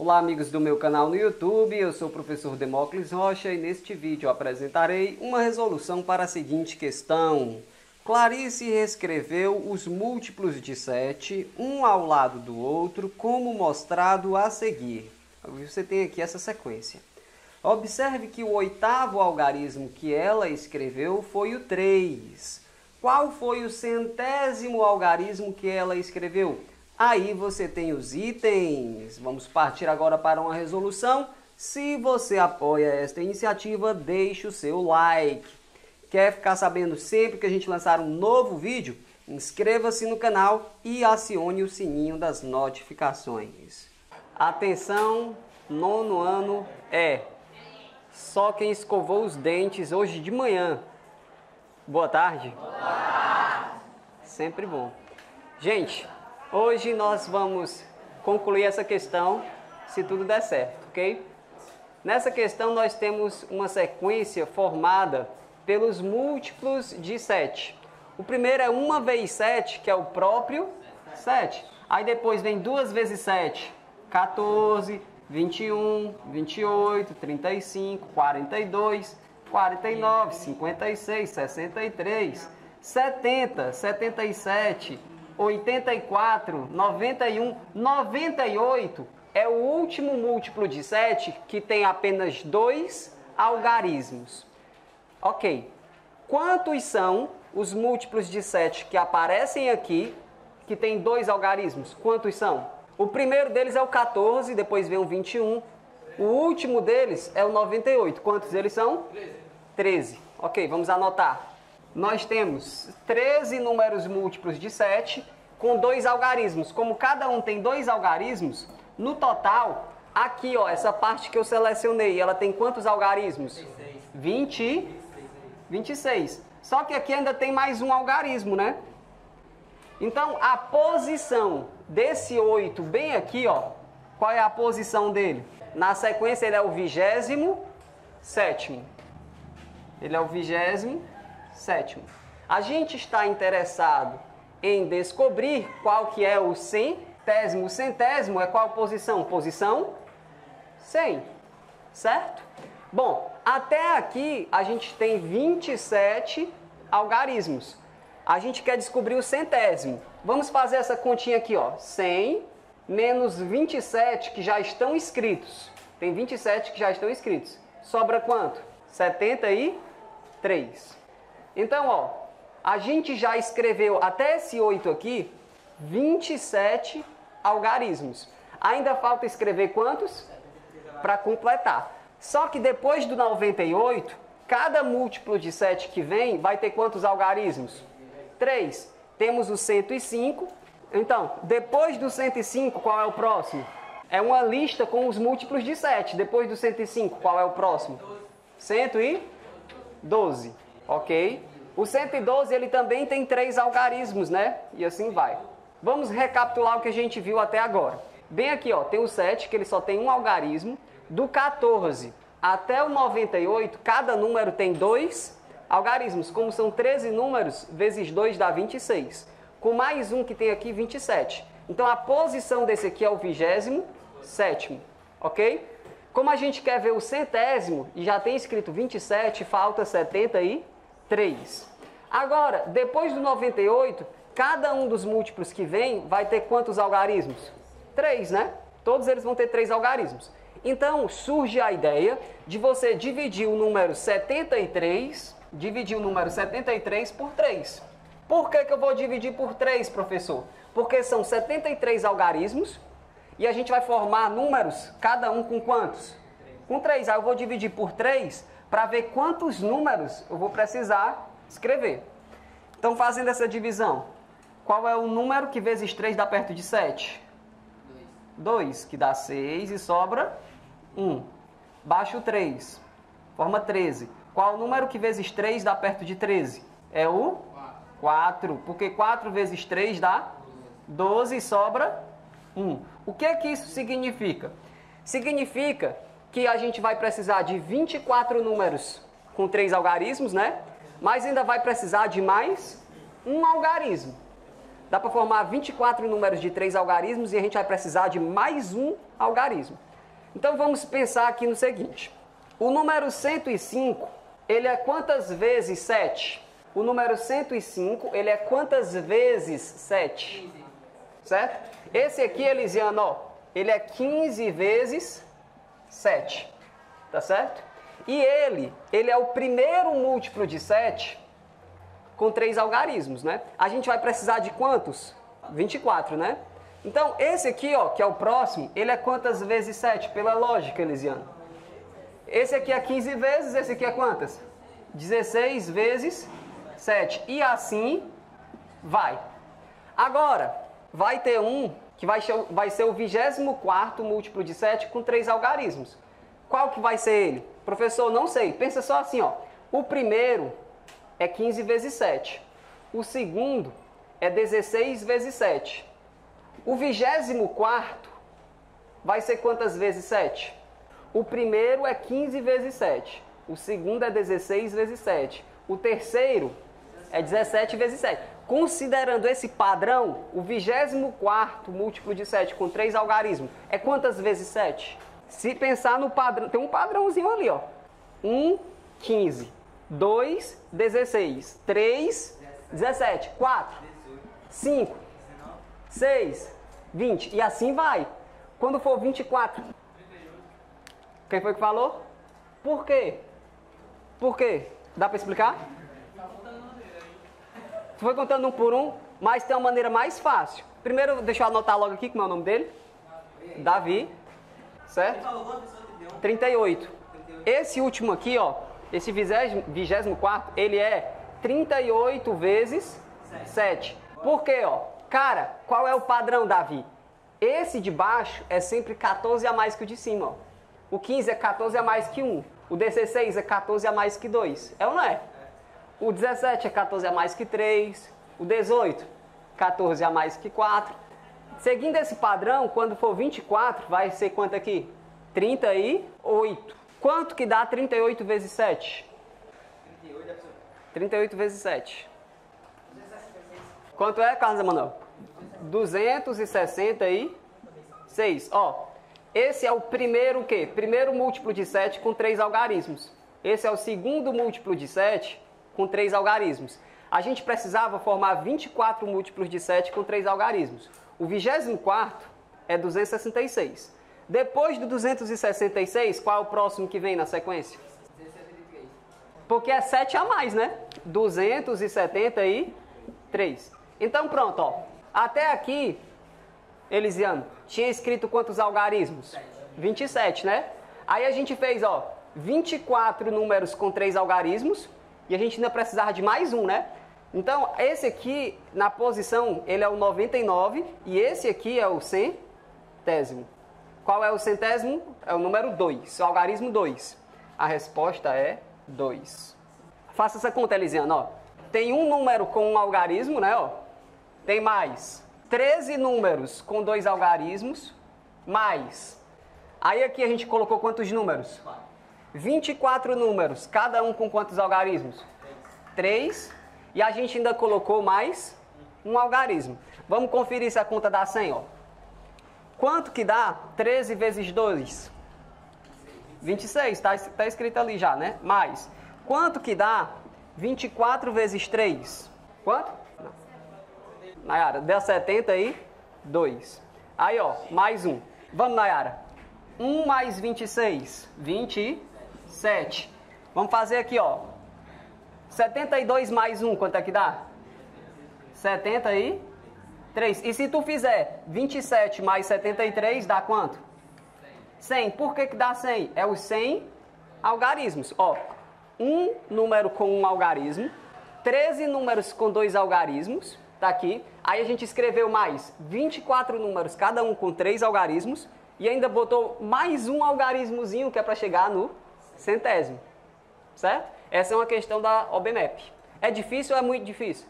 Olá amigos do meu canal no YouTube, eu sou o professor Demócles Rocha e neste vídeo apresentarei uma resolução para a seguinte questão. Clarice reescreveu os múltiplos de 7, um ao lado do outro, como mostrado a seguir. Você tem aqui essa sequência. Observe que o oitavo algarismo que ela escreveu foi o 3. Qual foi o centésimo algarismo que ela escreveu? Aí você tem os itens. Vamos partir agora para uma resolução. Se você apoia esta iniciativa, deixe o seu like. Quer ficar sabendo sempre que a gente lançar um novo vídeo? Inscreva-se no canal e acione o sininho das notificações. Atenção, nono ano é só quem escovou os dentes hoje de manhã. Boa tarde. Boa tarde. Sempre bom. Gente, hoje nós vamos concluir essa questão, se tudo der certo, ok? Nessa questão nós temos uma sequência formada pelos múltiplos de 7. O primeiro é 1 vezes 7, que é o próprio 7. Aí depois vem 2 vezes 7, 14, 21, 28, 35, 42, 49, 56, 63, 70, 77, 84, 91, 98 é o último múltiplo de 7 que tem apenas 2 algarismos. Ok. Quantos são os múltiplos de 7 que aparecem aqui, que tem 2 algarismos? Quantos são? O primeiro deles é o 14, depois vem o 21. O último deles é o 98. Quantos eles são? 13. Ok, vamos anotar. Nós temos 13 números múltiplos de 7 com 2 algarismos. Como cada um tem 2 algarismos, no total, aqui, ó, essa parte que eu selecionei, ela tem quantos algarismos? 26. Só que aqui ainda tem mais um algarismo, né? Então, a posição desse 8 bem aqui, ó, qual é a posição dele? Na sequência, ele é o 27º. Ele é o 27º. A gente está interessado em descobrir qual que é o centésimo. O centésimo é qual posição? Posição 100, certo? Bom, até aqui a gente tem 27 algarismos. A gente quer descobrir o centésimo. Vamos fazer essa continha aqui, ó. 100 menos 27 que já estão escritos. Tem 27 que já estão escritos. Sobra quanto? 73. Então, ó, a gente já escreveu até esse 8 aqui 27 algarismos. Ainda falta escrever quantos? Para completar. Só que depois do 98, cada múltiplo de 7 que vem vai ter quantos algarismos? 3. Temos o 105. Então, depois do 105, qual é o próximo? É uma lista com os múltiplos de 7. Depois do 105, qual é o próximo? 112. Ok? O 112, ele também tem 3 algarismos, né? E assim vai. Vamos recapitular o que a gente viu até agora. Bem aqui, ó, tem o 7, que ele só tem um algarismo. Do 14 até o 98, cada número tem 2 algarismos. Como são 13 números, vezes 2 dá 26. Com mais um que tem aqui, 27. Então, a posição desse aqui é o 27º, ok? Como a gente quer ver o centésimo, e já tem escrito 27, falta 73. Agora, depois do 98, cada um dos múltiplos que vem vai ter quantos algarismos? 3, né? Todos eles vão ter 3 algarismos. Então, surge a ideia de você dividir o número 73 por 3. Por que eu vou dividir por 3, professor? Porque são 73 algarismos e a gente vai formar números, cada um com quantos? Com 3. Aí eu vou dividir por 3 para ver quantos números eu vou precisar escrever. Então, fazendo essa divisão, qual é o número que vezes 3 dá perto de 7? 2, que dá 6 e sobra 1. Baixa o 3, forma 13. Qual o número que vezes 3 dá perto de 13? É o 4, porque 4 vezes 3 dá 12 e sobra 1. O que é que isso significa? Significa que a gente vai precisar de 24 números com 3 algarismos, né? Mas ainda vai precisar de mais um algarismo. Dá para formar 24 números de 3 algarismos e a gente vai precisar de mais um algarismo. Então vamos pensar aqui no seguinte. O número 105, ele é quantas vezes 7? O número 105, ele é quantas vezes 7? Certo? Esse aqui, Elisiano, ó, ele é 15 vezes 7. Tá certo? E ele é o primeiro múltiplo de 7 com 3 algarismos, né? A gente vai precisar de quantos? 24, né? Então, esse aqui, ó, que é o próximo, ele é quantas vezes 7? Pela lógica, Elisiano. Esse aqui é 15 vezes, esse aqui é quantas? 16 vezes 7. E assim vai. Agora, vai ter um que vai ser o 24º múltiplo de 7 com 3 algarismos. Qual que vai ser ele? Professor, não sei. Pensa só assim, ó. O primeiro é 15 vezes 7. O segundo é 16 vezes 7. O 24º vai ser quantas vezes 7? O primeiro é 15 vezes 7. O segundo é 16 vezes 7. O terceiro é 17 vezes 7. Considerando esse padrão, o 24º múltiplo de 7 com 3 algarismos é quantas vezes 7? Se pensar no padrão, tem um padrãozinho ali, ó. 1, 15. 2, 16. 3, 17. 4, 5, 6, 20. E assim vai. Quando for 24. Quem foi que falou? Por quê? Por quê? Dá para explicar? Foi contando um por um, mas tem uma maneira mais fácil. Primeiro, deixa eu anotar logo aqui como é o nome dele. Davi. Certo? 38. Esse último aqui, ó, esse 24º, ele é 38 vezes 7. Por quê, ó? Cara, qual é o padrão, Davi? Esse de baixo é sempre 14 a mais que o de cima, ó. O 15 é 14 a mais que 1. O 16 é 14 a mais que 2. É ou não é? O 17 é 14 a mais que 3. O 18, 14 a mais que 4. Seguindo esse padrão, quando for 24, vai ser quanto aqui? 38. Quanto que dá 38 vezes 7? 38 vezes 7. Quanto é, Carlos Emanuel? 266. Ó, esse é o primeiro o quê? Primeiro múltiplo de 7 com 3 algarismos. Esse é o segundo múltiplo de 7 com 3 algarismos. A gente precisava formar 24 múltiplos de 7 com 3 algarismos. O 24º é 266. Depois do 266, qual é o próximo que vem na sequência? 273. Porque é 7 a mais, né? 273. Então pronto, ó. Até aqui, Elisiano, tinha escrito quantos algarismos? 27, né? Aí a gente fez, ó, 24 números com 3 algarismos. E a gente ainda precisava de mais um, né? Então, esse aqui, na posição, ele é o 99 e esse aqui é o centésimo. Qual é o centésimo? É o número 2, o algarismo 2. A resposta é 2. Faça essa conta, Elisiano, ó. Tem um número com um algarismo, né, ó. Tem mais 13 números com 2 algarismos, mais. Aí aqui a gente colocou quantos números? 24 números, cada um com quantos algarismos? 3. E a gente ainda colocou mais um algarismo. Vamos conferir se a conta dá 100, ó. Quanto que dá 13 vezes 2? 26, tá escrito ali já, né? Mais. Quanto que dá 24 vezes 3? Quanto? Não. Nayara, deu 72. Aí, ó, mais um. Vamos, Nayara. 1 mais 26, 27. Vamos fazer aqui, ó. 72 mais 1, quanto é que dá? 73. E se tu fizer 27 mais 73, dá quanto? 100. Por que dá 100? É os 100 algarismos. Ó, um número com um algarismo, 13 números com 2 algarismos, tá aqui. Aí a gente escreveu mais 24 números, cada um com 3 algarismos, e ainda botou mais um algarismozinho que é para chegar no centésimo. Certo? Essa é uma questão da OBMEP. É difícil ou é muito difícil?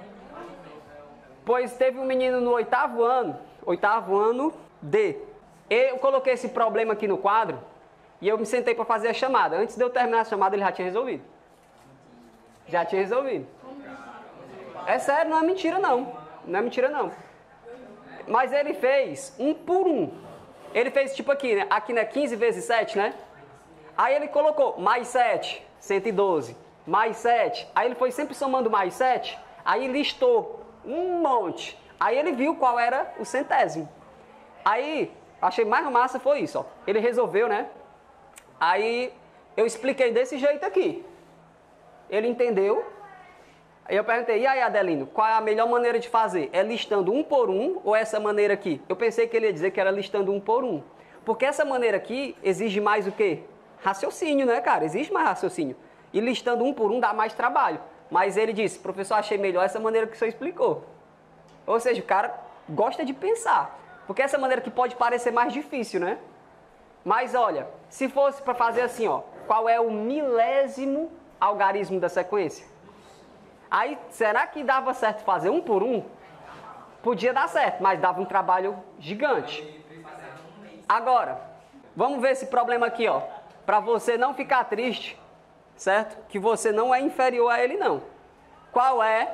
Pois teve um menino no 8º ano D. Eu coloquei esse problema aqui no quadro e eu me sentei para fazer a chamada. Antes de eu terminar a chamada, ele já tinha resolvido. Já tinha resolvido. É sério, não é mentira não. Não é mentira não. Mas ele fez um por um. Ele fez tipo aqui, né? Aqui, né? 15 vezes 7, né? Aí ele colocou mais 7, 112. Mais 7. Aí ele foi sempre somando mais 7. Aí listou um monte. Aí ele viu qual era o centésimo. Aí, achei mais massa foi isso, ó. Ele resolveu, né? Aí eu expliquei desse jeito aqui. Ele entendeu. Aí eu perguntei, e aí, Adelino, qual é a melhor maneira de fazer? É listando um por um ou essa maneira aqui? Eu pensei que ele ia dizer que era listando um por um. Porque essa maneira aqui exige mais o quê? Raciocínio, né, cara? Exige mais raciocínio. E listando um por um dá mais trabalho. Mas ele disse, professor, achei melhor essa maneira que o senhor explicou. Ou seja, o cara gosta de pensar. Porque essa maneira que pode parecer mais difícil, né? Mas olha, se fosse para fazer assim, ó, qual é o milésimo algarismo da sequência? Aí, será que dava certo fazer um por um? Podia dar certo, mas dava um trabalho gigante. Agora, vamos ver esse problema aqui, ó. Para você não ficar triste, certo? Que você não é inferior a ele, não. Qual é?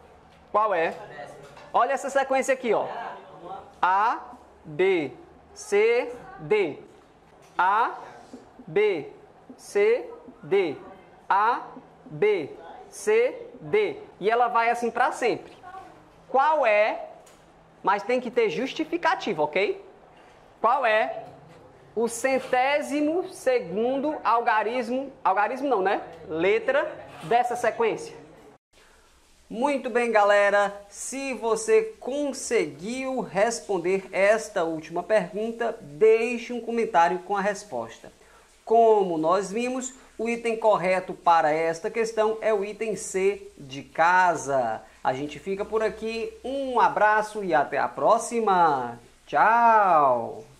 Olha essa sequência aqui, ó. A, B, C, D. A, B, C, D. A, B, C, D. E ela vai assim para sempre. Qual é? Mas tem que ter justificativa, ok? Qual é o centésimo segundo algarismo? Algarismo não, né? Letra dessa sequência. Muito bem, galera. Se você conseguiu responder esta última pergunta, deixe um comentário com a resposta. Como nós vimos, o item correto para esta questão é o item C de casa. A gente fica por aqui. Um abraço e até a próxima. Tchau!